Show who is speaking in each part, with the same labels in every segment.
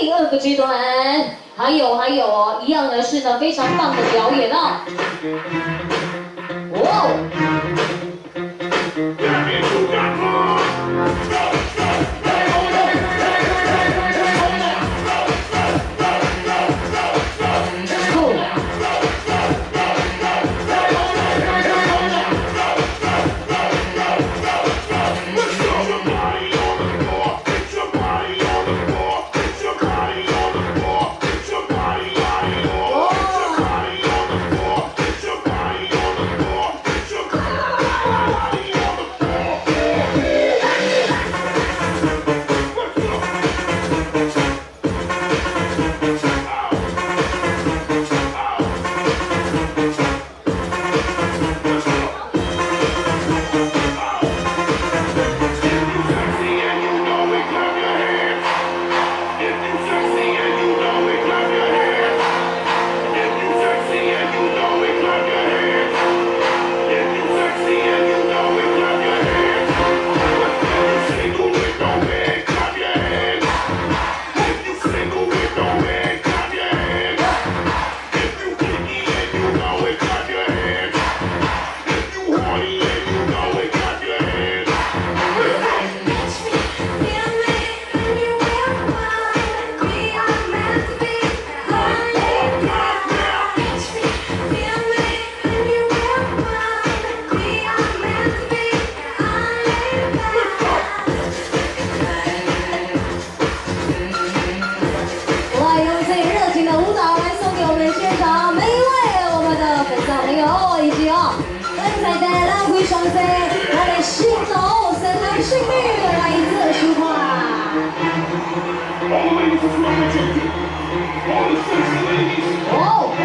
Speaker 1: 第二个阶段，还有哦，一样的是呢非常棒的表演哦。哇哦！ 我们信走神来幸运来自舒缓。哦。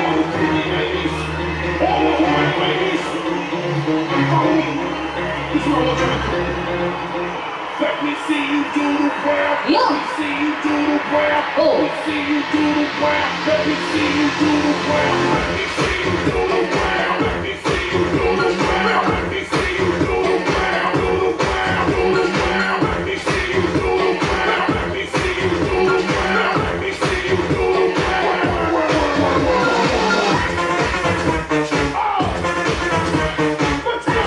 Speaker 2: Let me see you do the work.
Speaker 1: Yeah.
Speaker 2: Let me see you do the work.
Speaker 1: Oh.
Speaker 2: Let me see you do the work. Let me see you do the work. Let me see you do the work. Let me see you do the work. Let me see you do the work. Do the work. Do the work. Let me see you do the work. Let me see you do the work. Let me see you do the work. Let's go.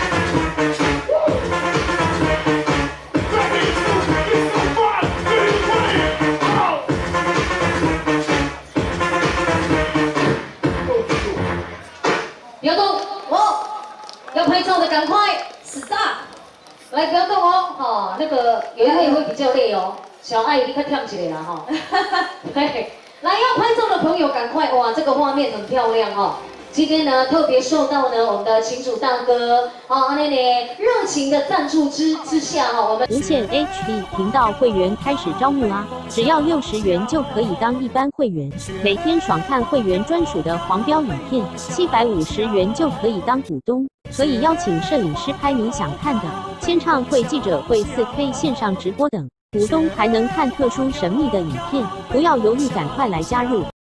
Speaker 1: 不要动哦！要拍照的赶快 stop！ 来，不要动哦！哦，那个有一位会比较累哦，小爱立刻跳起来了哈！对，来要拍照的朋友赶快哇，这个画面很漂亮哦。今天呢，特别受到呢我们的群主大哥热情的赞助之下哈，我们
Speaker 3: 无线 HD 频道会员开始招募啦！只要60元就可以当一般会员，每天爽看会员专属的黄标影片；750元就可以当股东，可以邀请摄影师拍你想看的，签唱会、记者会、4K 线上直播等，股东还能看特殊神秘的影片，不要犹豫，赶快来加入！